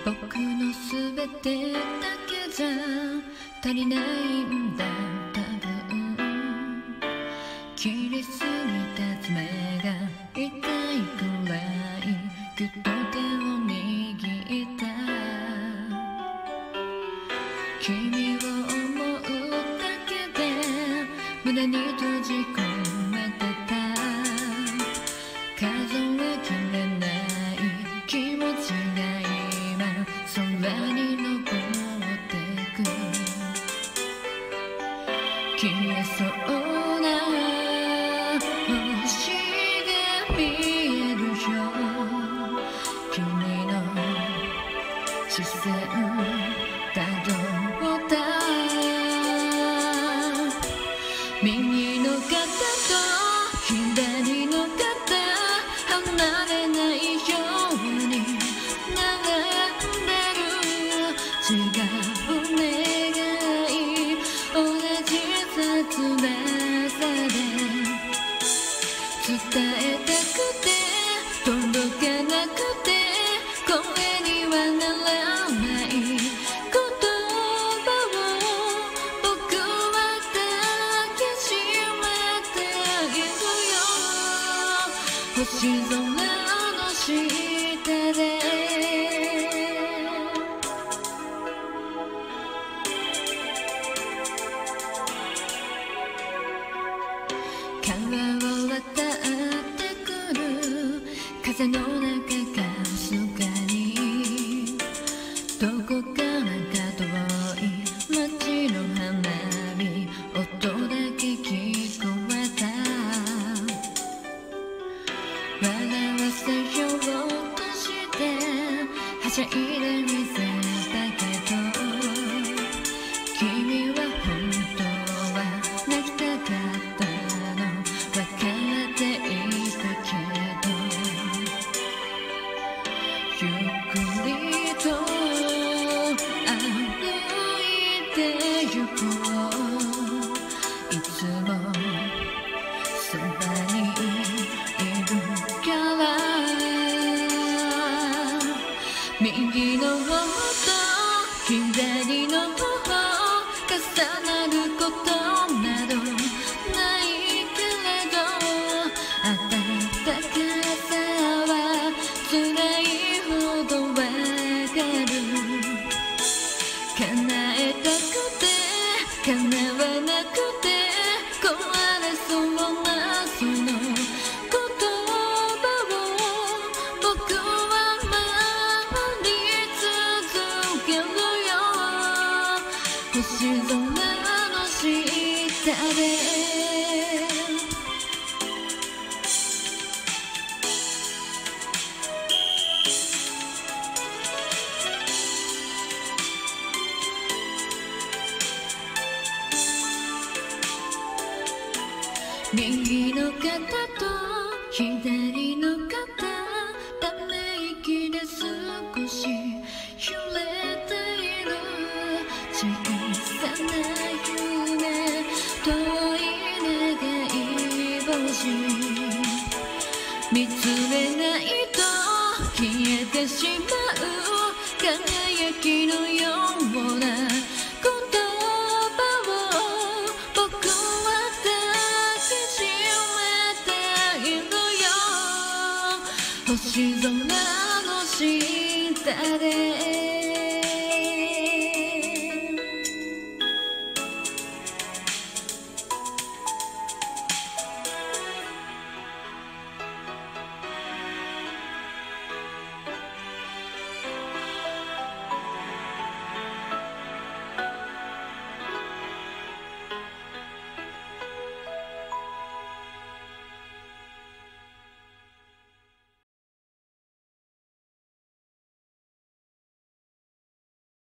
僕のすべてだけじゃ足りないんだ多分。切りすぎた爪が痛いくらいぎゅっと手を握った。君を思うだけで胸に閉じ込めてた。数えきれない気持ちが今空に昇ってく。消えそうな星が見えるよ。君の視線たどった。右の肩と左の肩離れないように並んでる。違う願い同じ切なさで伝えたくて届かなくて声にはならない言葉を僕は抱きしめているよ。星空の下で川を渡ってくる風の中かすかにどこからか遠い街の花火音だけ聞こえた。笑わせようとしてはしゃいでみせたけど君は本当は泣きたかったの分かっていたけどゆっくりと歩いてゆこう。いつもそばにいるから右の方と左の方重なることなどないけれど暖かさは辛いほどわかる。叶えたくて叶わなくて壊れそうなその言葉を僕は守り続けるよ。星空の下で右の肩と左の肩ため息で少し揺れている。小さな夢遠い願い星見つめないと消えてしまう輝きのような言葉を僕は抱きしめているよ。星空の下で